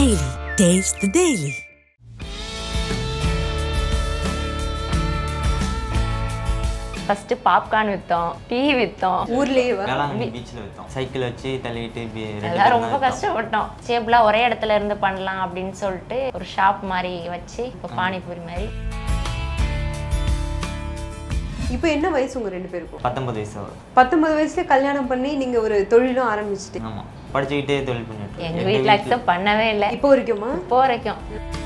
Daily. Taste the Daily. First popcorn வித்தோம், tea வித்தோம். ஊர்லயே வேளாங்கண்ணி பீச்ல வித்தோம். சைக்கிள் வச்சு தள்ளிட்டு எல்லாம் ரொம்ப கஷ்டப்பட்டோம். ஸ்டேபிளா ஒரே இடத்துல இருந்து பண்ணலாம் அப்படின்னு சொல்லிட்டு ஒரு ஷாப் மாதிரி வச்சு இப்போ பானிபூரி மாதிரி. இப்போ என்ன வயசு உங்க ரெண்டு பேருக்கும்? 19 வயசு ஆகுது. 19 வயசுல கல்யாணம் பண்ணி நீங்க ஒரு தொழிலும் ஆரம்பிச்சிட்டீங்க. ஆமா, படிச்சுக்கிட்டே தொழில் பண்ணிட்டு எங்க வீட்டுல அக்செப்ட் பண்ணவே இல்லை. இப்போ வரைக்குமா? இப்போ வரைக்கும்.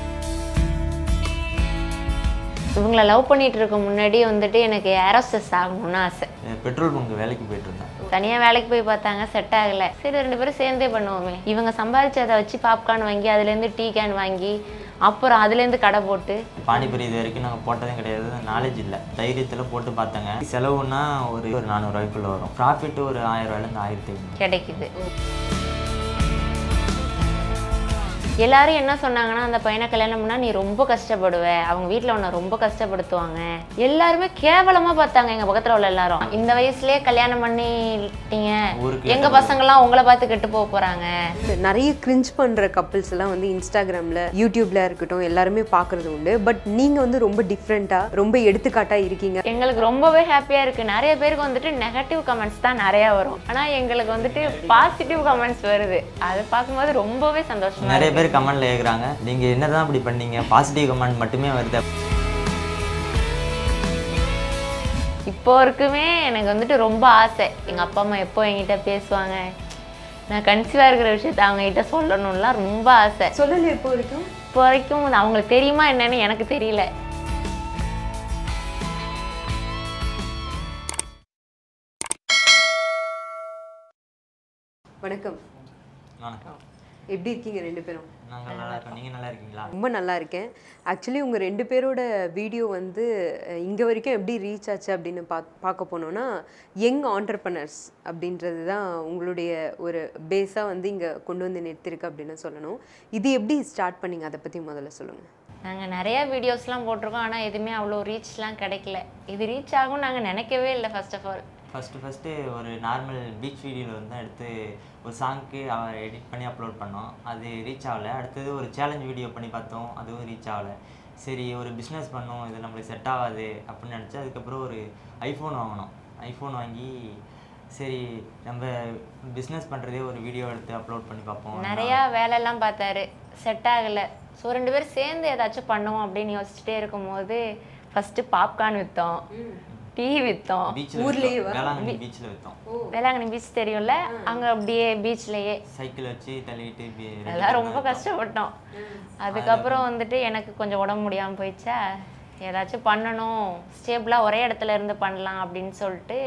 இவங்களை லவ் பண்ணிட்டு இருக்க முன்னாடி வந்துட்டு எனக்கு ஏரோஸ்டஸ் ஆகணும்னு ஆசை. பெட்ரோல் பங்க் வேலைக்கு போயிட்டு இருந்தேன். தனியாக வேலைக்கு போய் பார்த்தாங்க, செட் ஆகலை. சரி, ரெண்டு பேரும் சேர்ந்தே பண்ணுவோமே. இவங்க சம்பாதிச்சதை வச்சு பாப்கார்ன் வாங்கி அதுலேருந்து டீ கேன் வாங்கி அப்புறம் அதுலேருந்து கடை போட்டு பானிபூரி இது வரைக்கும் நாங்கள் போட்டதும் கிடையாது. நாலேஜ் இல்லை, தைரியத்தில் போட்டு பார்த்தாங்க. செலவுன்னா ஒரு 400 ரூபாய்க்குள்ள வரும். ப்ராஃபிட் ஒரு 1000 ரூபாயிலேருந்து 1500 கிடைக்குது. எல்லாரும் என்ன சொன்னாங்கன்னா, அந்த பையனை கல்யாணம் பண்ணா நீ ரொம்ப கஷ்டப்படுவ, அவங்க வீட்டில் உன்னை ரொம்ப கஷ்டப்படுத்துவாங்க. எல்லாருமே கேவலமா பார்த்தாங்க எங்க பக்கத்துல உள்ள எல்லாரும். இந்த வயசுலயே கல்யாணம் பண்ணிட்டீங்க, எங்க பசங்கள்லாம் உங்களை பார்த்து கெட்டு போக போறாங்க. நிறைய கிரிஞ்ச் பண்ற கப்பிள்ஸ் எல்லாம் வந்து இன்ஸ்டாகிராம்ல யூடியூப்ல இருக்கட்டும் எல்லாருமே பாக்குறது உண்டு. பட் நீங்க வந்து ரொம்ப டிஃப்ரெண்டா ரொம்ப எடுத்துக்காட்டா இருக்கீங்க. எங்களுக்கு ரொம்பவே ஹாப்பியா இருக்கு. நிறைய பேருக்கு வந்துட்டு நெகட்டிவ் கமெண்ட்ஸ் தான் நிறைய வரும், ஆனா எங்களுக்கு வந்துட்டு பாசிட்டிவ் கமெண்ட்ஸ் வருது. அதை பார்க்கும்போது ரொம்பவே சந்தோஷமா. நிறைய பேர் கமெண்ட்ல கேக்குறாங்க, நீங்க என்னதான் இப்படி பண்ணீங்க, பாசிட்டிவ் கமெண்ட் மட்டுமே வருது. இப்போ வரைக்குமே எனக்கு வந்துட்டு ரொம்ப ஆசை, எங்க அப்பா அம்மா எப்போ என்கிட்ட பேசுவாங்க, நான் கன்சீவா இருக்கிற விஷயத்த அவங்க கிட்ட சொல்லணும்லாம் ரொம்ப ஆசை. சொல்லல இப்போ வரைக்கும்? இப்போ வரைக்கும் அவங்களுக்கு தெரியுமா என்னன்னு எனக்கு தெரியல. வணக்கம். வணக்கம். எப்படி இருக்கீங்க ரெண்டு பேரும்? நாங்கள் நல்லா இருக்கோம். நீங்கள் நல்லா இருக்கீங்களா? ரொம்ப நல்லா இருக்கேன். ஆக்சுவலி உங்கள் ரெண்டு பேரோட வீடியோ வந்து இங்கே வரைக்கும் எப்படி ரீச் ஆச்சு அப்படின்னு பார்க்க போனோன்னா, யங் ஆண்டர்பனர்ஸ் அப்படின்றது தான் உங்களுடைய ஒரு பேஸாக வந்து இங்கே கொண்டு வந்து நிறுத்திருக்கு அப்படின்னு சொல்லணும். இது எப்படி ஸ்டார்ட் பண்ணிங்க, அதை பற்றி முதல்ல சொல்லுங்கள். நாங்கள் நிறைய வீடியோஸ்லாம் போட்டிருக்கோம், ஆனால் எதுவுமே அவ்வளோ ரீச்லாம் கிடைக்கல. இது ரீச் ஆகும் நாங்கள் நினைக்கவே இல்லை. ஃபர்ஸ்ட் ஆஃப் ஆல் ஃபஸ்ட்டு ஒரு நார்மல் பீச் வீடியோவில் வந்து எடுத்து ஒரு சாங்க்கு எடிட் பண்ணி அப்லோட் பண்ணோம். அது ரீச் ஆகலை. அடுத்தது ஒரு சேலஞ்ச் வீடியோ பண்ணி பார்த்தோம், அதுவும் ரீச் ஆகலை. சரி, ஒரு பிஸ்னஸ் பண்ணோம், இது நம்மளுக்கு செட் ஆகாது அப்படின்னு நினச்சி அதுக்கப்புறம் ஒரு ஐஃபோன் வாங்கினோம். ஐஃபோன் வாங்கி சரி நம்ம பிஸ்னஸ் பண்ணுறதே ஒரு வீடியோ எடுத்து அப்லோட் பண்ணி பார்ப்போம். நிறையா வேலையெல்லாம் பார்த்தாரு, செட் ஆகலை. ஸோ ரெண்டு பேரும் சேர்ந்து ஏதாச்சும் பண்ணுவோம் அப்படின்னு யோசிச்சுட்டே இருக்கும்போது ஃபஸ்ட்டு பாப்கார்ன் விற்றோம், டீ வித்தோம். ஊர்லயே வேளாங்கண்ணி பீச்ல வித்தோம். வேளாங்கண்ணி பீச் தெரியும்ல, அங்க அப்படியே பீச்லயே சைக்கிள் வச்சு தள்ளிட்டு எல்லாம் ரொம்ப கஷ்டப்பட்டோம். அதுக்கப்புறம் வந்துட்டு எனக்கு கொஞ்சம் உடம்பு முடியாம போயிடுச்சா, ஏதாச்சும் பண்ணணும், ஸ்டேபிளா ஒரே இடத்துல இருந்து பண்ணலாம் அப்படின்னு சொல்லிட்டு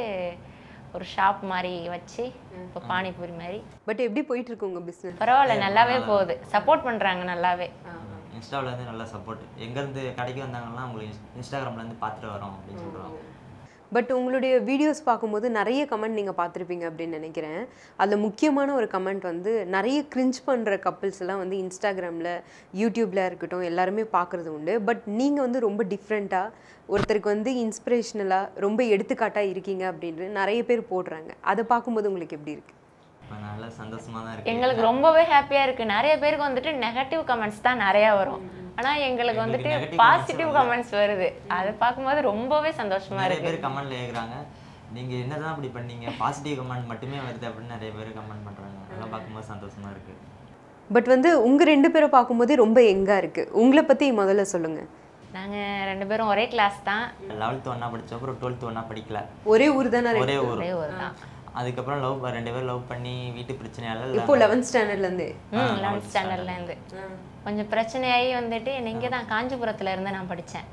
ஒரு ஷாப் மாதிரி வச்சு இப்போ பானிபூரி மாதிரி. பட் எப்படி போயிட்டு இருக்கு உங்க பிஸ்னஸ்? பரவாயில்ல, நல்லாவே போகுது. சப்போர்ட் பண்றாங்க நல்லாவே. இன்ஸ்டாவிலேருந்து நல்லா சப்போர்ட். எங்கேருந்து கடைக்கு வந்தாங்கன்னா உங்களுக்கு இன்ஸ்டாகிராம்லேருந்து பார்த்துட்டு வரோம் அப்படின்னு சொல்கிறாங்க. பட் உங்களுடைய வீடியோஸ் பார்க்கும்போது நிறைய கமெண்ட் நீங்கள் பார்த்துருப்பீங்க அப்படின்னு நினைக்கிறேன். அதில் முக்கியமான ஒரு கமெண்ட் வந்து, நிறைய கிரிஞ்ச் பண்ணுற கப்பிள்ஸ் எல்லாம் வந்து இன்ஸ்டாகிராமில் யூடியூப்பில் இருக்கட்டும் எல்லாருமே பார்க்குறது உண்டு. பட் நீங்கள் வந்து ரொம்ப டிஃப்ரெண்ட்டாக ஒருத்தருக்கு வந்து இன்ஸ்பிரேஷனலாக ரொம்ப எடுத்துக்காட்டாக இருக்கீங்க அப்படின்னு நிறைய பேர் போடுறாங்க. அதை பார்க்கும்போது உங்களுக்கு எப்படி இருக்குது? நல்லா சந்தோஷமா தான் இருக்கு. எங்களுக்கு ரொம்பவே ஹாப்பியா இருக்கு. நிறைய பேருக்கு வந்துட்டு நெகட்டிவ் கமெண்ட்ஸ் தான் நிறைய வரும், ஆனா எங்களுக்கு வந்துட்டு பாசிட்டிவ் கமெண்ட்ஸ் வருது. அதை பார்க்கும்போது ரொம்பவே சந்தோஷமா இருக்கு. நிறைய பேர் கமெண்ட்ல கேக்குறாங்க, நீங்க என்னதான் இப்படி பண்ணீங்க, பாசிட்டிவ் கமெண்ட் மட்டுமே வருது அப்படின்னு நிறைய பேர் கமெண்ட் பண்றாங்க. அதெல்லாம் பார்க்கும்போது சந்தோஷமா இருக்கு. பட் வந்து உங்க ரெண்டு பேரை பார்க்கும்போதே ரொம்ப எங்கா இருக்கு. உங்களை பத்தி முதல்ல சொல்லுங்க. நாங்க ரெண்டு பேரும் ஒரே கிளாஸ் தான். 11th ஒண்ணா படிச்சோம், அப்புறம் 12th ஒண்ணா படிக்கல. ஒரே ஊர் தானே? ஒரே ஊர் தான். அதுக்கப்புறம் ரெண்டு பேரும் லவ் பண்ணி வீட்டு பிரச்சனையால இப்போ 11th ஸ்டாண்டர்ட்ல இருந்து 11th ஸ்டாண்டர்ட்ல இருந்து கொஞ்சம் பிரச்சனையாகி வந்துட்டு இங்கே தான் காஞ்சிபுரத்துல இருந்து நான் படித்தேன்.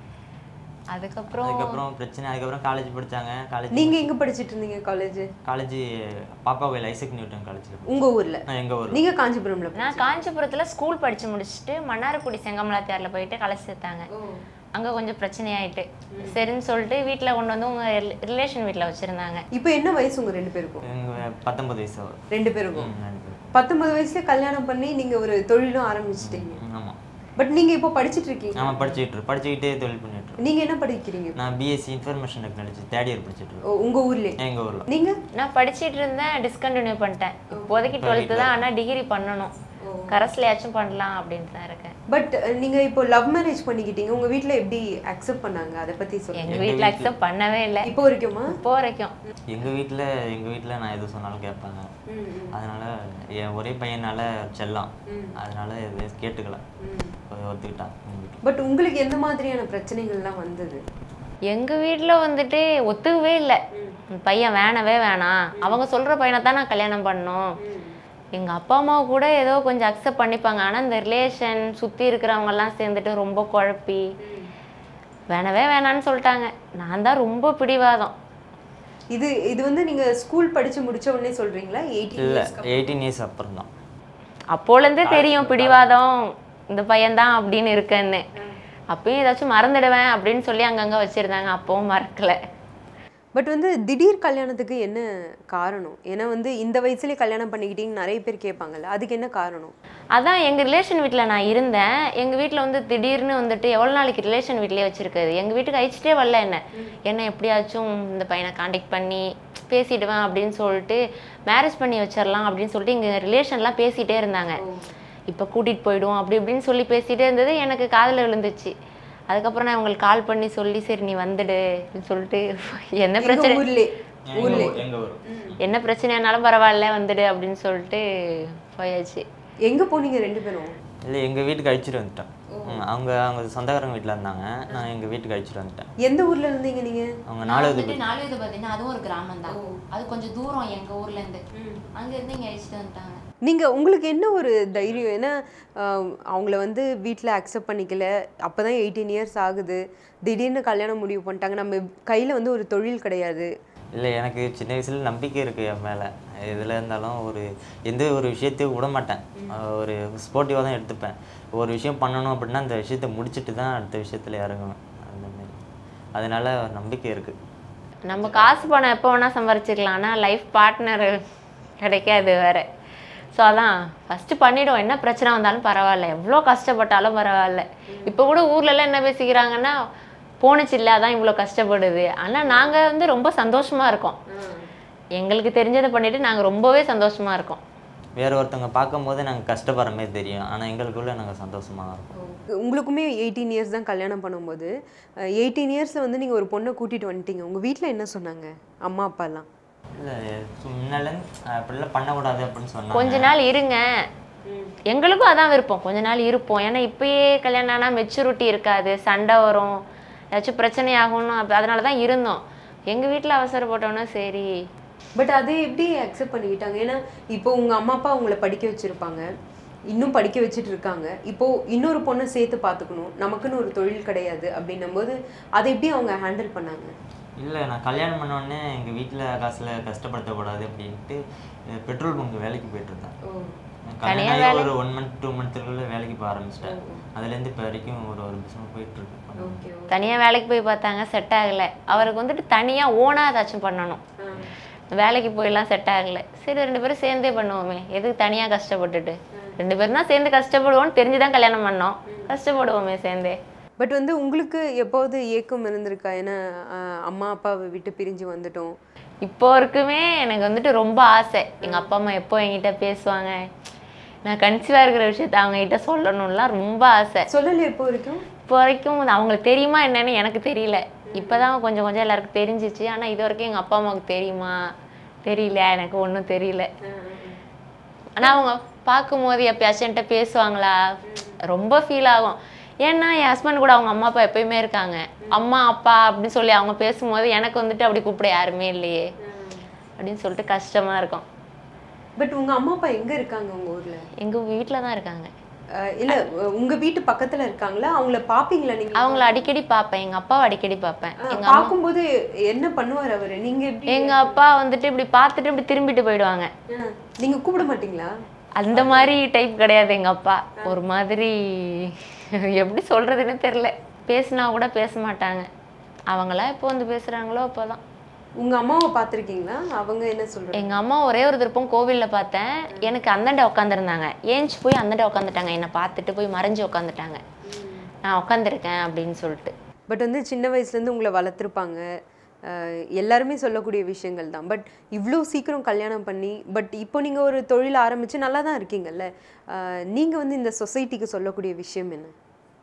அதுக்கப்புறம் பிரச்சனை. அதுக்கப்புறம் காலேஜ் படிச்சாங்க. காலேஜ் நீங்க எங்க படிச்சிட்டு இருந்தீங்க? காலேஜ் பாப்பா கோயில் ஐசக் நியூட்டன் காலேஜ். உங்க ஊர்ல? எங்க ஊர்ல. நீங்க காஞ்சிபுரம்ல? நான் காஞ்சிபுரத்துல ஸ்கூல் படிச்சு முடிச்சுட்டு மன்னார்குடி செங்கமலாத்தியார்ல போயிட்டு காலேஜ் சேர்த்தாங்க. அங்க கொஞ்சம் பிரச்சனையாயிட்டு சரின்னு சொல்லிட்டு வீட்டில் கொண்டு வந்து உங்க ரிலேஷன் வீட்டில் வச்சிருந்தாங்க. இப்போ என்ன வயசு உங்க ரெண்டு பேருக்கும்? 19 வயசு ஆகுது. ரெண்டு பேருக்கும் 19 வயசுல கல்யாணம் பண்ணி நீங்க ஒரு தொழிலும் ஆரம்பிச்சிட்டீங்க. ஆமா. பட் நீங்க இப்போ படிச்சிட்டு இருக்கீங்க? ஆமா, படிச்சிட்டே தொழில் பண்ணிட்டு இருக்கேன். நீங்க என்ன படிக்கிறீங்க? நான் BSc information technology 3rd year படிச்சிட்டு இருக்கேன். உங்க ஊர்லயே? எங்க ஊர்ல. நீங்க? நான் படிச்சிட்டு இருந்தேன், டிஸ்கண்டினியூ பண்ணிட்டேன். இப்போதைக்கு 12th தான், ஆனா டிகிரி பண்ணணும். கரஸ்லையாச்சும் பண்ணலாம் அப்படின்ட்டு தான் இருக்கேன். பட் நீங்க இப்போ லவ் மேரேஜ் பண்ணிக்கிட்டீங்க, உங்க வீட்ல எப்படி அக்செப்ட் பண்ணாங்க? அதை பத்தி சொல்லுங்க. எங்கள் வீட்டில் அக்செப்ட் பண்ணவே இல்லை இப்போ வரைக்குமா? இப்போ வரைக்கும். எங்கள் வீட்டில் நான் எது சொன்னாலும் கேட்பாங்க. அதனால என் ஒரே பையனால செல்லம், அதனால எது கேட்டுக்கல, ஒத்துக்கிட்டான். பட் உங்களுக்கு எந்த மாதிரியான பிரச்சனைகள்லாம் வந்தது? எங்கள் வீட்டில் வந்துட்டு ஒத்துக்கவே இல்லை. பையன் வேணவே வேணாம், அவங்க சொல்கிற பையனை தான் நான் கல்யாணம் பண்ணணும். எங்கள் அப்பா அம்மாவை கூட ஏதோ கொஞ்சம் அக்செப்ட் பண்ணிப்பாங்க. ஆனால் இந்த ரிலேஷன் சுற்றி இருக்கிறவங்கெல்லாம் சேர்ந்துட்டு ரொம்ப குழப்பி வேணவே வேணான்னு சொல்லிட்டாங்க. நான் தான் ரொம்ப பிடிவாதம். இது வந்து நீங்க ஸ்கூல் படிச்சு முடிச்ச உடனே சொல்றீங்களா? 18 இயர்ஸ் அப்புறம் தான். அப்போலேருந்தே தெரியும் பிடிவாதம் இந்த பையன்தான் அப்படின்னு இருக்குன்னு. அப்பயும் ஏதாச்சும் மறந்துடுவேன் அப்படின்னு சொல்லி அங்கங்கே வச்சுருந்தாங்க. அப்பவும் மறக்கலை. பட் வந்து திடீர் கல்யாணத்துக்கு என்ன காரணம்? ஏன்னா வந்து இந்த வயசுலேயே கல்யாணம் பண்ணிக்கிட்டீங்கன்னு நிறைய பேர் கேட்பாங்கல்ல, அதுக்கு என்ன காரணம்? அதான் எங்கள் ரிலேஷன் வீட்டில் நான் இருந்தேன். எங்கள் வீட்டில் வந்து திடீர்னு வந்துட்டு எவ்வளோ நாளைக்கு ரிலேஷன் வீட்லேயே வச்சுருக்குது. எங்கள் வீட்டுக்கு அழிச்சிட்டே வரல என்ன எப்படியாச்சும் இந்த பையனை காண்டாக்ட் பண்ணி பேசிடுவேன் அப்படின்னு சொல்லிட்டு மேரேஜ் பண்ணி வச்சிடலாம் அப்படின்னு சொல்லிட்டு எங்கள் ரிலேஷன்லாம் பேசிகிட்டே இருந்தாங்க. இப்போ கூட்டிகிட்டு போயிடுவோம் அப்படி இப்படின்னு சொல்லி பேசிகிட்டே இருந்தது. எனக்கு காதில் விழுந்துச்சு. அதுக்கப்புறம் நான் உங்களுக்கு கால் பண்ணி சொல்லி சரி நீ வந்துடு அப்படின்னு சொல்லிட்டு என்ன பிரச்சனை என்ன பிரச்சனைனாலும் பரவாயில்ல வந்துடு அப்படின்னு சொல்லிட்டு போயாச்சு. எங்கே போனீங்க 2 பேரும்? இல்லை, எங்கள் வீட்டுக்கு அழைச்சிட்டு வந்துட்டேன். அவங்க சொந்தக்காரங்க வீட்டில் இருந்தாங்க, நான் எங்கள் வீட்டுக்கு அழைச்சிட்டு வந்துட்டேன். எந்த ஊரில் இருந்தீங்க நீங்கள்? அவங்க 4வது பார்த்தீங்கன்னா அதுவும் ஒரு கிராமம் தான். அது கொஞ்சம் தூரம் எங்கள் ஊர்லேருந்து. அங்கேருந்து இங்கே அழைச்சிட்டு வந்துட்டாங்க. நீங்கள் உங்களுக்கு என்ன ஒரு தைரியம்? ஏன்னா அவங்கள வந்து வீட்டில் அக்செப்ட் பண்ணிக்கல, அப்போ தான் 18 இயர்ஸ் ஆகுது, திடீர்னு கல்யாணம் முடிவு பண்ணிட்டாங்க, நம்ம கையில் வந்து ஒரு தொழில் கிடையாது. இல்லை, எனக்கு சின்ன வயசுல நம்பிக்கை இருக்குது என் மேலே. எதில் இருந்தாலும் எந்த ஒரு விஷயத்தையும் விட மாட்டேன். ஒரு ஸ்போர்ட்டிவாக தான் எடுத்துப்பேன். ஒரு விஷயம் பண்ணணும் அப்படின்னா அந்த விஷயத்தை முடிச்சுட்டு தான் அடுத்த விஷயத்தில் இறங்குவேன். அந்தமாரி அதனால் நம்பிக்கை இருக்குது. நம்ம காசு பணம் எப்போ வேணால் சம்பாரிச்சிக்கலாம், ஆனால் லைஃப் பார்ட்னர் கிடைக்காது வேறு. ஸோ அதான் ஃபஸ்ட்டு பண்ணிவிடும். என்ன பிரச்சனை வந்தாலும் பரவாயில்ல, எவ்வளோ கஷ்டப்பட்டாலும் பரவாயில்ல. இப்போ கூட ஊர்லலாம் என்ன பேசிக்கிறாங்கன்னா போணுச்சு இல்லை அதான் இவ்வளோ கஷ்டப்படுது. ஆனால் நாங்கள் வந்து ரொம்ப சந்தோஷமாக இருக்கோம். எங்களுக்கு தெரிஞ்சதை பண்ணிவிட்டு நாங்கள் ரொம்பவே சந்தோஷமாக இருக்கோம். வேறு ஒருத்தவங்க பார்க்கும்போது நாங்கள் கஷ்டப்படுற மாதிரி தெரியும், ஆனால் எங்களுக்குள்ளே நாங்கள் சந்தோஷமாக இருக்கோம். உங்களுக்குமே 18 இயர்ஸ் தான் கல்யாணம் பண்ணும்போது, 18 இயர்ஸில் வந்து நீங்கள் ஒரு பொண்ணை கூட்டிகிட்டு வந்துட்டீங்க. உங்கள் வீட்டில் என்ன சொன்னாங்க அம்மா அப்பாலாம்? இல்லை, முன்னாலேருந்து அப்படிலாம் பண்ணக்கூடாது அப்படின்னு சொன்னாங்க. கொஞ்ச நாள் இருங்க, எங்களுக்கும் அதான் விருப்பம், கொஞ்ச நாள் இருப்போம். ஏன்னா இப்பயே கல்யாணம் ஆனால் மெச்சூரிட்டி இருக்காது, சண்டை வரும், ஏதாச்சும் பிரச்சனை ஆகும்னு அதனால தான் இருந்தோம். எங்கள் வீட்டில் அவசரப்பட்டோன்னா சரி. பட் அதை எப்படி அக்செப்ட் பண்ணிக்கிட்டாங்க? ஏன்னா இப்போ உங்கள் அம்மா அப்பா உங்களை படிக்க வச்சுருப்பாங்க, இன்னும் படிக்க வச்சுட்டு இருக்காங்க, இப்போது இன்னொரு பொண்ணை சேர்த்து பார்த்துக்கணும், நமக்குன்னு ஒரு தொழில் கிடையாது அப்படின்னும் போது அதை எப்படி அவங்க ஹேண்டில் பண்ணாங்க? இல்லை, நான் கல்யாணம் பண்ணோடனே எங்கள் வீட்டில் காசில் கஷ்டப்படுத்தக்கூடாது அப்படின்ட்டு பெட்ரோல் பங்க் வேலைக்கு போயிட்டுருந்தேன். கல்யாணம் ஒரு 1 மந்த் 2 மந்த்துக்குள்ளே வேலைக்கு போக ஆரம்பிச்சிட்டேன். அதுலேருந்து இப்போ வரைக்கும் ஒரு பிஸ்னஸ் போயிட்டுருக்கு. தனியாக வேலைக்கு போய் பார்த்தாங்க, செட் ஆகலை. அவருக்கு வந்துட்டு தனியாக ஓனாக ஏதாச்சும் பண்ணணும், வேலைக்கு போயெல்லாம் செட் ஆகலை. சரி 2 பேரும் சேர்ந்தே பண்ணுவோமே, எதுக்கு தனியாக கஷ்டப்பட்டுட்டு, 2 பேரும் தான் சேர்ந்து கஷ்டப்படுவோம்னு தெரிஞ்சு தான் கல்யாணம் பண்ணோம், கஷ்டப்படுவோமே சேர்ந்தே. பட் வந்து உங்களுக்கு எப்போது ஏக்கம் இருந்திருக்கா? ஏன்னா அம்மா அப்பாவை விட்டு பிரிஞ்சு வந்துட்டோம். இப்போ வரைக்குமே எனக்கு வந்துட்டு ரொம்ப ஆசை, எங்கள் அப்பா அம்மா எப்போ என்கிட்ட பேசுவாங்க, நான் கன்சீவாக இருக்கிற விஷயத்த அவங்ககிட்ட சொல்லணும்லாம் ரொம்ப ஆசை. சொல்லலை இப்போ வரைக்கும்? இப்போ வரைக்கும் அவங்களுக்கு தெரியுமா என்னன்னு எனக்கு தெரியல. இப்போ தான் கொஞ்சம் கொஞ்சம் எல்லாருக்கும் தெரிஞ்சிச்சு. ஆனால் இது வரைக்கும் எங்கள் அப்பா அம்மாவுக்கு தெரியுமா தெரியல, எனக்கு ஒன்றும் தெரியல. ஆனால் அவங்க பார்க்கும்போது எப்பயாச்சும் என்கிட்ட பேசுவாங்களா, ரொம்ப ஃபீல் ஆகும். ஏன்னா என் ஹஸ்பண்ட் கூட அவங்க அம்மா அப்பா எப்பயுமே இருக்காங்க, அம்மா அப்பா அப்படின்னு சொல்லி அவங்க பேசும்போது எனக்கு வந்துட்டு அப்படி கூப்பிட யாருமே இல்லையே அப்படின்னு சொல்லிட்டு கஷ்டமாக இருக்கும். பட் உங்கள் அம்மா அப்பா எங்கே இருக்காங்க உங்கள் ஊரில்? எங்கள் வீட்டில் தான் இருக்காங்க. இல்லை, உங்கள் வீட்டு பக்கத்தில் இருக்காங்களா? அவங்கள பார்ப்பீங்களா நீங்கள்? அவங்கள அடிக்கடி பார்ப்பேன், எங்கள் அப்பாவை அடிக்கடி பார்ப்பேன். பார்க்கும்போது என்ன பண்ணுவார் அவர்? நீங்கள்? எங்கள் அப்பா வந்துட்டு இப்படி பார்த்துட்டு இப்படி திரும்பிட்டு போயிடுவாங்க. நீங்கள் கூப்பிட மாட்டீங்களா? அந்த மாதிரி டைப் கிடையாது எங்கள் அப்பா. ஒரு மாதிரி எப்படி சொல்கிறதுன்னு தெரில, பேசினா கூட பேச மாட்டாங்க. அவங்களா எப்போ வந்து பேசுகிறாங்களோ அப்போ தான். உங்கள் அம்மாவை பார்த்துருக்கீங்களா? அவங்க என்ன சொல்கிறாங்க? எங்கள் அம்மா ஒரே ஒரு திருப்பம் கோவிலில் பார்த்தேன், எனக்கு அந்தாண்ட உட்காந்துருந்தாங்க, ஏஞ்சி போய் அந்தாண்ட உட்காந்துட்டாங்க, என்னை பார்த்துட்டு போய் மறைஞ்சு உட்காந்துட்டாங்க, நான் உட்காந்துருக்கேன் அப்படின்னு சொல்லிட்டு. பட் வந்து சின்ன வயசுலேருந்து உங்களை வளர்த்துருப்பாங்க, எல்லாருமே சொல்லக்கூடிய விஷயங்கள் தான். பட் இவ்வளோ சீக்கிரம் கல்யாணம் பண்ணி பட் இப்போ நீங்கள் ஒரு தொழில் ஆரம்பித்து நல்லா தான் இருக்கீங்கல்ல, நீங்கள் வந்து இந்த சொசைட்டிக்கு சொல்லக்கூடிய விஷயம் என்ன?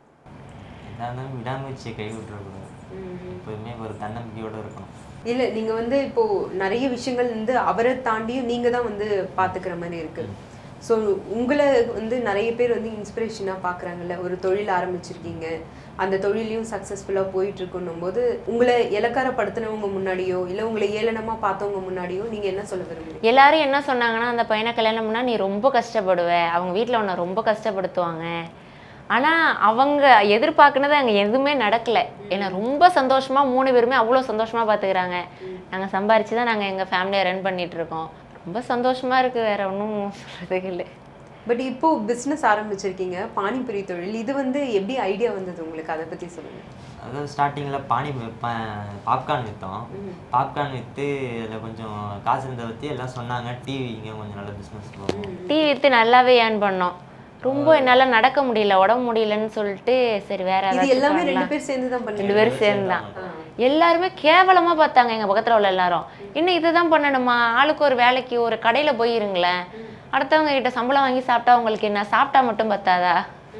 விடாமுயற்சியை கை விட்டுறக்கூடாது, எப்போதுமே ஒரு தன்னம்பிக்கையோடு இருக்கணும். இல்லை நீங்கள் வந்து இப்போது நிறைய விஷயங்கள் வந்து அவரை தாண்டியும் நீங்கள் தான் வந்து பார்த்துக்கிற மாதிரி இருக்குது. ஸோ உங்களை வந்து நிறைய பேர் வந்து இன்ஸ்பிரேஷனாக பார்க்குறாங்கல்ல, ஒரு தொழில் ஆரம்பிச்சிருக்கீங்க, அந்த தொழிலையும் சக்ஸஸ்ஃபுல்லாக போயிட்டுருக்குன்னும் போது உங்களை இலக்காரப்படுத்தினவங்க முன்னாடியோ இல்லை உங்களை ஏளனமாக பார்த்தவங்க முன்னாடியோ நீங்கள் என்ன சொல்ல விரும்புறீங்க? எல்லாரும் என்ன சொன்னாங்கன்னா, அந்த பையனை கல்யாணம் பண்ணால் நீ ரொம்ப கஷ்டப்படுவ, அவங்க வீட்டில் உன்னை ரொம்ப கஷ்டப்படுத்துவாங்க. ஆனால் அவங்க எதிர்பார்க்குனது அங்கே எதுவுமே நடக்கலை. ஏன்னா ரொம்ப சந்தோஷமாக 3 பேருமே அவ்வளோ சந்தோஷமாக பார்த்துக்கிறாங்க. நாங்கள் சம்பாரித்து தான் நாங்கள் எங்கள் ஃபேமிலியை ரன் பண்ணிகிட்ருக்கோம். ரொம்ப சந்தோஷமாக இருக்குது, வேறு ஒன்றும் சொல்கிறதுக்கு இல்லை. பட் இப்போது பிஸ்னஸ் ஆரம்பிச்சிருக்கீங்க, பானிபூரி தொழில், இது வந்து எப்படி ஐடியா வந்தது உங்களுக்கு? அதை பற்றி சொல்லுங்கள். அதாவது ஸ்டார்டிங்கில் பாப்கார்ன் விற்றோம். பாப்கார்ன் விற்று அதில் கொஞ்சம் காசு இருந்த பற்றி எல்லாம் சொன்னாங்க, டிவிங்க கொஞ்சம் நல்ல பிஸ்னஸ் போகும். டீ விற்று நல்லாவே ஏர்ன் பண்ணோம். ரொம்ப என்னால் நடக்க முடியல, உடம்பு முடியலன்னு சொல்லிட்டு சரி வேற எல்லாமே 2 பேர் சேர்ந்து தான் பண்ணி 2 பேர் சேர்ந்து தான். எல்லாருமே கேவலமாக பார்த்தாங்க எங்கள் பக்கத்தில் உள்ள எல்லாரும். இன்னும் இதுதான் பண்ணணுமா, ஆளுக்கு ஒரு வேலைக்கு ஒரு கடையில் போயிருங்களேன், அடுத்தவங்க கிட்ட சம்பளம் வாங்கி சாப்பிட்டா உங்களுக்கு என்ன, சாப்பிட்டா மட்டும் பத்தாதா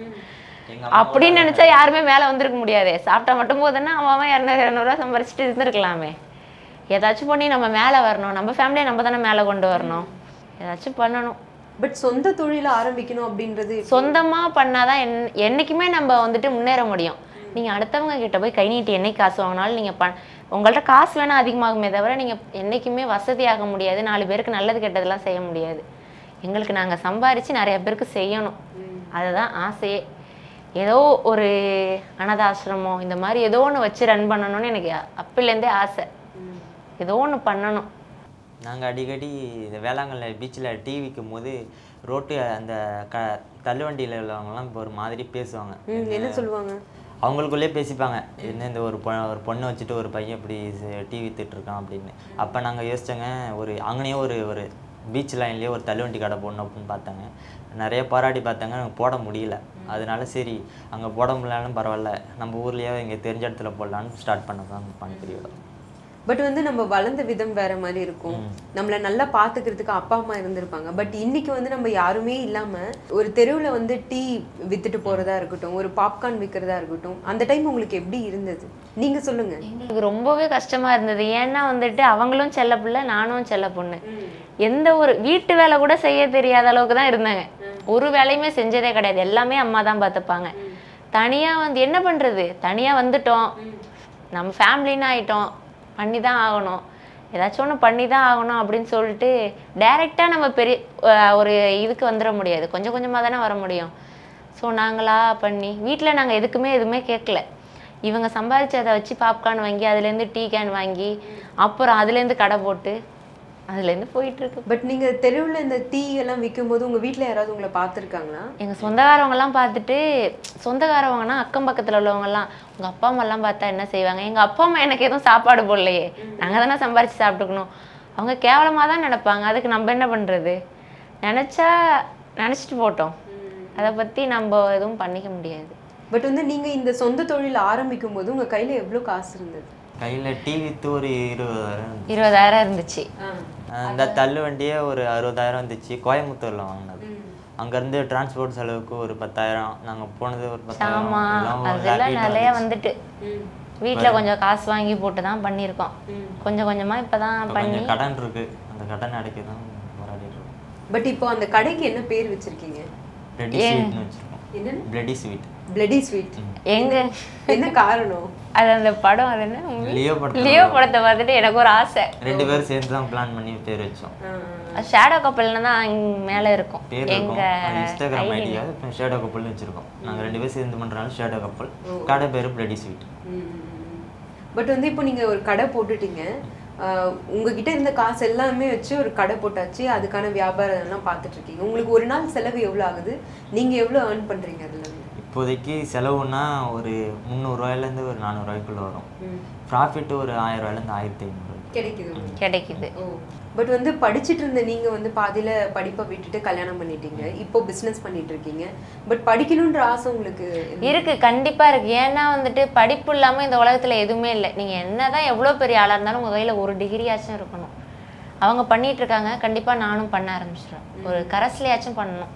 அப்படின்னு நினச்சா யாருமே மேலே வந்திருக்க முடியாது. சாப்பிட்டா மட்டும் போதுன்னா அவன் 200-200 சம்பாரிச்சிட்டு இருந்திருக்கலாமே. ஏதாச்சும் பண்ணி நம்ம மேலே வரணும், நம்ம ஃபேமிலியை நம்ம தானே மேலே கொண்டு வரணும், ஏதாச்சும் பண்ணணும். பட் சொந்த தொழில ஆரம்பிக்கணும் அப்படின்றது சொந்தமாக பண்ணாதான் என்னைக்குமே நம்ம வந்துட்டு முன்னேற முடியும். நீங்கள் அடுத்தவங்க கிட்ட போய் கை நீட்டி என்னைக்கு காசு வாங்கினாலும் நீங்கள் உங்கள்கிட்ட காசு வேணால் அதிகமாகுமே தவிர நீங்கள் என்றைக்குமே வசதியாக முடியாது, 4 பேருக்கு நல்லது கெட்டதெல்லாம் செய்ய முடியாது. எங்களுக்கு நாங்கள் சம்பாரித்து நிறைய பேருக்கு செய்யணும், அதுதான் ஆசையே. ஏதோ ஒரு அனாதாசிரமம் இந்த மாதிரி ஏதோ ஒன்று வச்சு ரன் பண்ணணும்னு எனக்கு அப்பிலேருந்தே ஆசை. ஏதோ ஒன்று பண்ணணும். நாங்கள் அடிக்கடி இந்த வேளாங்கண்ணி பீச்சில் டீ விற்கும் போது ரோட்டு அந்த தள்ளுவண்டியில் உள்ளவங்கலாம் இப்போ ஒரு மாதிரி பேசுவாங்க. என்ன சொல்லுவாங்க? அவங்களுக்குள்ளே பேசிப்பாங்க, என்ன இந்த ஒரு பொண்ணை வச்சுட்டு ஒரு பையன் இப்படி டீ விற்றுட்ருக்கான் அப்படின்னு. அப்போ நாங்கள் யோசித்தோங்க, அங்கேயே ஒரு பீச் லைன்லேயே ஒரு தள்ளுவண்டி கடை போடணும் அப்படின்னு பார்த்தாங்க. நிறைய போராடி பார்த்தாங்க, எனக்கு போட முடியல. அதனால சரி அங்கே போட முடியலன்னு பரவாயில்ல, நம்ம ஊர்லேயே இங்கே தெரிஞ்ச இடத்துல போடலான்னு ஸ்டார்ட் பண்ணதான் பானிபூரியோட. பட் வந்து நம்ம வளர்ந்த விதம் வேற மாதிரி இருக்கும், நம்மளை நல்லா பார்த்துக்கிறதுக்கு அப்பா அம்மா இருந்திருப்பாங்க. பட் இன்னைக்கு வந்து நம்ம யாருமே இல்லாமல் ஒரு தெருவில் வந்து டீ வித்துட்டு போகிறதா இருக்கட்டும், ஒரு பாப்கார்ன் விற்கிறதா இருக்கட்டும், அந்த டைம் உங்களுக்கு எப்படி இருந்தது நீங்கள் சொல்லுங்கள். எங்களுக்கு ரொம்பவே கஷ்டமாக இருந்தது. ஏன்னா வந்துட்டு அவங்களும் செல்ல பிள்ளை, நானும் செல்ல பொண்ணு. எந்த ஒரு வீட்டு வேலை கூட செய்ய தெரியாத அளவுக்கு தான் இருந்தாங்க. ஒரு வேலையுமே செஞ்சதே கிடையாது, எல்லாமே அம்மா தான் பார்த்துப்பாங்க. தனியாக வந்து என்ன பண்ணுறது, தனியாக வந்துட்டோம், நம்ம ஃபேமிலின்னு ஆகிட்டோம், பண்ணி தான் ஆகணும், ஏதாச்சும் ஒன்று பண்ணி தான் ஆகணும் அப்படின்னு சொல்லிட்டு டைரெக்டாக நம்ம பெரிய ஒரு இதுக்கு வந்துட முடியாது, கொஞ்சம் கொஞ்சமாக தானே வர முடியும். ஸோ நாங்களாக பண்ணி வீட்டில் நாங்கள் எதுவுமே கேட்கல. இவங்க சம்பாதிச்சு அதை வச்சு பாப்கார்ன் வாங்கி அதுலேருந்து டீ கேன் வாங்கி அப்புறம் அதுலேருந்து கடை போட்டு அதுலேருந்து போயிட்டுருக்கு. பட் நீங்கள் தெருவில் இந்த டீ எல்லாம் விற்கும் போது உங்கள் வீட்டில் யாராவது உங்களை பார்த்துருக்காங்களா? எங்கள் சொந்தக்காரவங்கலாம் பார்த்துட்டு, சொந்தக்காரவங்கன்னா அக்கம் பக்கத்தில் உள்ளவங்கலாம் உங்கள் அப்பா அம்மாலாம் பார்த்தா என்ன செய்வாங்க, எங்கள் அப்பா அம்மா எனக்கு எதுவும் சாப்பாடு போடலையே, நாங்கள் தானே சம்பாரித்து சாப்பிட்டுக்கணும், அவங்க கேவலமாக தான் நினைப்பாங்க, அதுக்கு நம்ம என்ன பண்ணுறது, நினச்சிட்டு போட்டோம், அதை பற்றி நம்ம எதுவும் பண்ணிக்க முடியாது. பட் வந்து நீங்கள் இந்த சொந்த தொழில் ஆரம்பிக்கும் போது உங்கள் கையில் எவ்வளோ காசு இருந்தது? கையில் டீ விற்று ஒரு 20,000 இருந்துச்சு. இந்த தள்ளு வண்டியே ஒரு 60,000 இருந்துச்சு. கோயம்புத்தூரில் வாங்கினது. அங்கேருந்து டிரான்ஸ்போர்ட் செலவுக்கு ஒரு 10,000, நாங்கள் போனது ஒரு 10,000. அதெல்லாம் நிறைய வந்துட்டு வீட்டில் கொஞ்சம் காசு வாங்கி போட்டு தான் பண்ணியிருக்கோம். கொஞ்சம் கொஞ்சமாக இப்போ தான் பண்ணி கடன் இருக்கு, அந்த கடன் அடைக்க தான் போராடிட்டு இருக்கோம். பட் இப்போ அந்த கடைக்கு என்ன பேர் வச்சிருக்கீங்க? பிளடி ஸ்வீட்னு வச்சிருக்கோம். என்ன? Bloody sweet. பிளடி ஸ்வீட் எங்க என்ன காரணம்? அது அந்த படம், அது என்ன லியோ படத்தை பார்த்துட்டு எனக்கு ஒரு ஆசை, 2 பேரும் சேர்ந்து தான் பிளான் பண்ணி பேர் வச்சோம். ஷேடோ கப்பல்னு தான் மேலே இருக்கும் எங்க இன்ஸ்டாகிராம் ஐடியா, ஷேடோ கப்பல்னு வச்சிருக்கோம். நாங்கள் 2 பேரும் சேர்ந்து பண்ணுறனால ஷேடோ கப்பல், கடை பேர் பிளடி ஸ்வீட். பட் வந்து இப்போ நீங்கள் ஒரு கடை போட்டுட்டீங்க, உங்ககிட்ட இருந்த காசு எல்லாமே வச்சு ஒரு கடை போட்டாச்சு, அதுக்கான வியாபாரம் எல்லாம் பார்த்துட்டு இருக்கீங்க. உங்களுக்கு ஒரு நாள் செலவு எவ்வளோ ஆகுது, நீங்கள் எவ்வளோ ஏர்ன் பண்ணுறீங்க அதில்? இப்போதைக்கு செலவுன்னா ஒரு 300 ரூபாயிலேருந்து ஒரு 400 ரூபாய்க்குள்ளே வரும். ப்ராஃபிட் ஒரு 1000 ரூபாயிலேருந்து 1500 ரூபாய்க்கு. கிடைக்குது. பட் வந்து படிச்சுட்டு இருந்த நீங்கள் வந்து பாதியில் படிப்பை விட்டுட்டு கல்யாணம் பண்ணிட்டீங்க, இப்போ பிஸ்னஸ் பண்ணிட்டு இருக்கீங்க. பட் படிக்கணுன்ற ஆசை உங்களுக்கு இருக்கு, கண்டிப்பாக இருக்குது. ஏன்னா வந்துட்டு படிப்பு இல்லாமல் இந்த உலகத்தில் எதுவுமே இல்லை. நீங்கள் என்ன தான் எவ்வளோ பெரிய ஆளாக இருந்தாலும் உங்கள் கையில் ஒரு டிகிரியாச்சும் இருக்கணும். அவங்க பண்ணிட்டு இருக்காங்க, கண்டிப்பாக நானும் பண்ண ஆரம்பிச்சிடுறேன். ஒரு கரஸ்லையாச்சும் பண்ணணும்.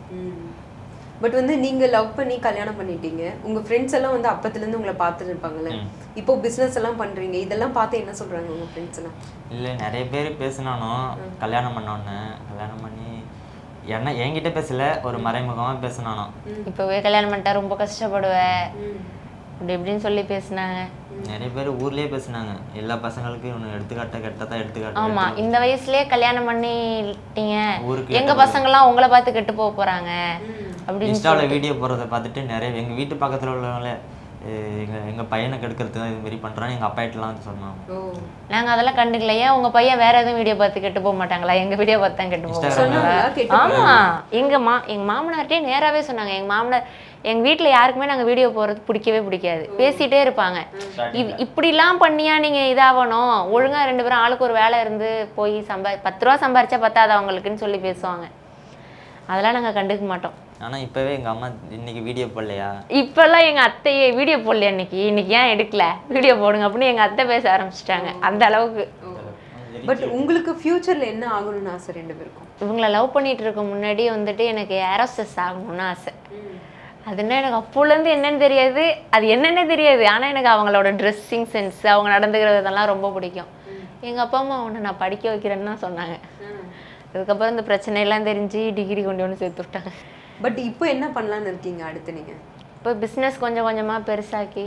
பட் வந்து நீங்கள் லவ் பண்ணி கல்யாணம் பண்ணிட்டீங்க, உங்கள் ஃப்ரெண்ட்ஸ் எல்லாம் வந்து அப்பத்துலேருந்து உங்களை பார்த்துட்டு இருப்பாங்கல்ல, இப்போ பிஸ்னஸ் எல்லாம் பண்ணுறீங்க, இதெல்லாம் பார்த்து என்ன சொல்கிறாங்க உங்கள் ஃப்ரெண்ட்ஸ் எல்லாம்? இல்லை, நிறைய பேர் பேசினாலும் கல்யாணம் பண்ணோன்னே கல்யாணம் பண்ணி என்கிட்ட பேசல, ஒரு மறைமுகமாக பேசினானோ இப்போவே கல்யாணம் பண்ணிட்டா ரொம்ப கஷ்டப்படுவேன் அப்படி இப்படின்னு சொல்லி பேசினாங்க. நிறைய பேர் ஊர்லேயே பேசினாங்க, எல்லா பசங்களுக்கும் ஒன்று எடுத்துக்காட்ட கெட்டதான் எடுத்துக்காட்டு. ஆமாம், இந்த வயசுலேயே கல்யாணம் பண்ணிட்டீங்க, எங்கள் பசங்கள்லாம் உங்களை பார்த்து கெட்டு போக போகிறாங்க அப்படின்னு இன்ஸ்டாவில் வீடியோ போடுறத பார்த்துட்டு நிறைய எங்கள் வீட்டு பக்கத்தில் உள்ளவங்களே எங்கள் பையனை கெடுக்கிறது தான் இதுமாரி பண்ணுறான்னு எங்கள் அப்பாயிட்டலாம் சொன்னாங்க. நாங்கள் அதெல்லாம் கண்டுக்கல. ஏன் உங்கள் பையன் வேற எதுவும் வீடியோ பார்த்து கெட்டு போக மாட்டாங்களா? எங்கள் வீடியோ பார்த்து தான் கெட்டு போவாங்க. ஆமாம், எங்கள் மாமனார்ட்டே நேராகவே சொன்னாங்க. எங்கள் மாமனார் எங்கள் வீட்டில் யாருக்குமே நாங்கள் வீடியோ போடுறது பிடிக்கவே பிடிக்காது, பேசிகிட்டே இருப்பாங்க. இப்படிலாம் பண்ணியா நீங்கள் இதாகணும், ஒழுங்காக 2 பேரும் ஆளுக்கு ஒரு வேலை இருந்து போய் 10 ரூபா சம்பாரிச்சா பத்தாது அவங்களுக்குன்னு சொல்லி பேசுவாங்க. அதெல்லாம் நாங்கள் கண்டுக்க மாட்டோம். ஆனால் இப்போவே எங்கள் அம்மா இன்னைக்கு வீடியோ போடலையா, இப்போல்லாம் எங்கள் அத்தையே வீடியோ போடலையா, இன்னைக்கு ஏன் எடுக்கல, வீடியோ போடுங்க அப்படின்னு எங்கள் அத்தை பேச ஆரம்பிச்சிட்டாங்க. அந்த அளவுக்கு. பட் உங்களுக்கு ஃபியூச்சரில் என்ன ஆகணும்னு ஆசை 2 பேருக்கும்? இவங்களை லவ் பண்ணிட்டு இருக்க முன்னாடி வந்துட்டு எனக்கு ஏரோஸ்டஸ் ஆகணும்னு ஆசை. அதுன்னா எனக்கு அப்போலேருந்து என்னன்னு தெரியாது, அது என்னென்ன தெரியாது. ஆனால் எனக்கு அவங்களோட ட்ரெஸ்ஸிங் சென்ஸ், அவங்க நடந்துக்கிறது இதெல்லாம் ரொம்ப பிடிக்கும். எங்கள் அப்பா அம்மா அவனை நான் படிக்க வைக்கிறேன்னு தான் சொன்னாங்க. அதுக்கப்புறம் இந்த பிரச்சனையெல்லாம் தெரிஞ்சு டிகிரி கொண்டு வந்து சேர்த்து விட்டாங்க. பட் இப்போ என்ன பண்ணலான்னு இருக்கீங்க அடுத்து நீங்கள்? இப்போ பிஸ்னஸ் கொஞ்சம் கொஞ்சமாக பெருசாக்கி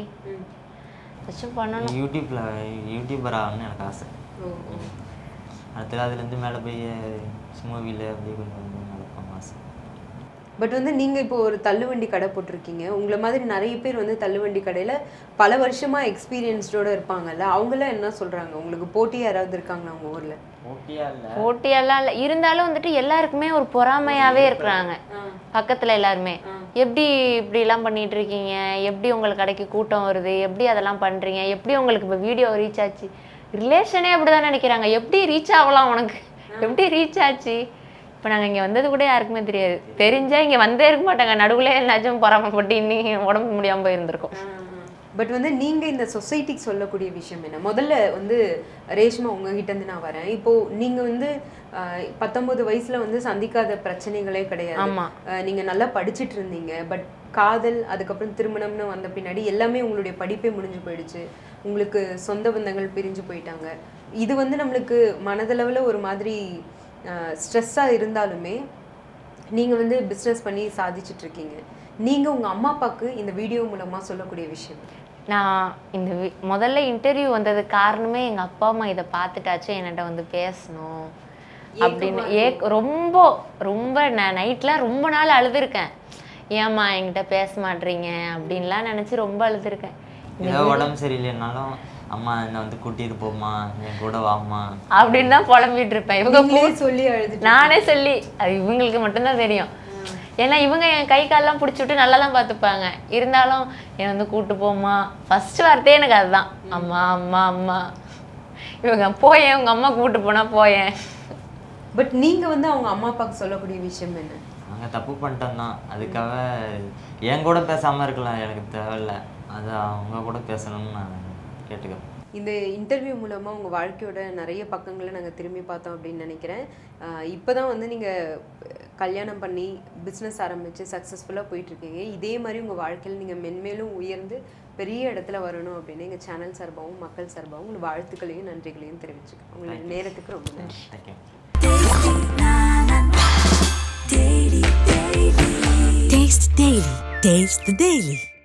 வச்சும் பண்ணணும். யூடியூபர் ஆகணும்னு எனக்கு ஆசை. அடுத்தது அதுலேருந்து மேலே போய் மூவியில் அப்படியே கொஞ்சம் நடக்கும் ஆசை. பட் வந்து நீங்கள் இப்போ ஒரு தள்ளுவண்டி கடை போட்டிருக்கீங்க, உங்களை மாதிரி நிறைய பேர் வந்து தள்ளுவண்டி கடையில் பல வருஷமாக எக்ஸ்பீரியன்ஸ்டோடு இருப்பாங்கல்ல, அவங்களாம் என்ன சொல்கிறாங்க? உங்களுக்கு போட்டி யாராவது இருக்காங்களா உங்கள் ஊரில்? போட்டியெல்லாம் இல்லை, இருந்தாலும் வந்துட்டு எல்லாருக்குமே ஒரு பொறாமையாகவே இருக்கிறாங்க பக்கத்தில் எல்லாருமே. எப்படி இப்படிலாம் பண்ணிட்டு இருக்கீங்க, எப்படி உங்களுக்கு கடைக்கு கூட்டம் வருது, எப்படி அதெல்லாம் பண்ணுறீங்க, எப்படி உங்களுக்கு இப்போ வீடியோ ரீச் ஆச்சு, ரிலேஷனே அப்படி தான் நினைக்கிறாங்க. எப்படி ரீச் ஆகலாம் உனக்கு, எப்படி ரீச் ஆச்சு? இப்போ நாங்கள் இங்கே வந்தது கூட யாருக்குமே தெரியாது, தெரிஞ்சால் இங்கே வந்தே இருக்க மாட்டாங்க, நடுவில் எல்லாச்சும் பொறாமப்பட்டு இன்னைக்கு உடம்பு முடியாமல் போயிருந்திருக்கோம். பட் வந்து நீங்கள் இந்த சொசைட்டிக்கு சொல்லக்கூடிய விஷயம் என்ன? முதல்ல வந்து ரேஷ்மா உங்ககிட்டேருந்து நான் வரேன். இப்போது நீங்கள் வந்து 19 வயசில் வந்து சந்திக்காத பிரச்சனைகளே கிடையாது. ஆமாம், நீங்கள் நல்லா படிச்சுட்டு இருந்தீங்க. பட் காதல், அதுக்கப்புறம் திருமணம்னு வந்த பின்னாடி எல்லாமே உங்களுடைய படிப்பே முடிஞ்சு போயிடுச்சு, உங்களுக்கு சொந்த பந்தங்கள் பிரிஞ்சு போயிட்டாங்க. இது வந்து நம்மளுக்கு மனதளவில் ஒரு மாதிரி ஸ்ட்ரெஸ்ஸாக இருந்தாலுமே நீங்கள் வந்து பிஸ்னஸ் பண்ணி சாதிச்சிட்ருக்கீங்க. நீங்கள் உங்கள் அம்மா அப்பாவுக்கு இந்த வீடியோ மூலமாக சொல்லக்கூடிய விஷயம்? நான் இந்த முதல்ல இன்டர்வியூ வந்தது காரணமே எங்கள் அப்பா அம்மா இதை பார்த்துட்டாச்சும் என்கிட்ட வந்து பேசணும் அப்படின்னு ரொம்ப ரொம்ப நான் நைட்லாம் ரொம்ப நாள் அழுதுருக்கேன். ஏம்மா என்கிட்ட பேச மாட்டீங்க அப்படின்லாம் நினச்சி ரொம்ப அழுதுருக்கேன். ஏதோ உடம்பு சரியில்லைனாலும் அம்மா என்னை வந்து கூட்டிட்டு போமா, என் கூட வாமா அப்படின்னு தான் புலம்பிட்டு இருப்பேன். இவங்க சொல்லி அழுது, நானே சொல்லி, அது இவங்களுக்கு மட்டும்தான் தெரியும். ஏன்னா இவங்க என் கை காலெல்லாம் பிடிச்சி விட்டு நல்லா தான் பார்த்துப்பாங்க. இருந்தாலும் என்னை வந்து கூப்பிட்டு போமா, ஃபர்ஸ்ட் வார்த்தையே எனக்கு அதுதான், அம்மா அம்மா அம்மா. இவங்க போயேன், உங்கள் அம்மா கூப்பிட்டு போனால் போயேன். பட் நீங்கள் வந்து அவங்க அம்மா அப்பாவுக்கு சொல்லக்கூடிய விஷயம் என்ன? நாங்கள் தப்பு பண்ணிட்டோம் தான், அதுக்காக என் கூட பேசாமல் இருக்கலாம், எனக்கு தேவையில்லை, அது அவங்க கூட பேசணும்னு நான் கேட்டுக்கிறேன். இந்த இன்டர்வியூ மூலமாக உங்கள் வாழ்க்கையோட நிறைய பக்கங்களை நாங்கள் திரும்பி பார்த்தோம் அப்படின்னு நினைக்கிறேன். இப்போ தான் வந்து நீங்கள் கல்யாணம் பண்ணி பிஸ்னஸ் ஆரம்பித்து சக்ஸஸ்ஃபுல்லாக போயிட்டுருக்கீங்க. இதே மாதிரி உங்கள் வாழ்க்கையில் நீங்கள் மென்மேலும் உயர்ந்து பெரிய இடத்துல வரணும் அப்படின்னு எங்கள் சேனல் சார்பாகவும் மக்கள் சார்பாகவும் உங்களுக்கு வாழ்த்துக்களையும் நன்றிகளையும் தெரிவிச்சுக்கோங்க. உங்களுடைய நேரத்துக்கு ரொம்ப நன்றி. Taste the Daily.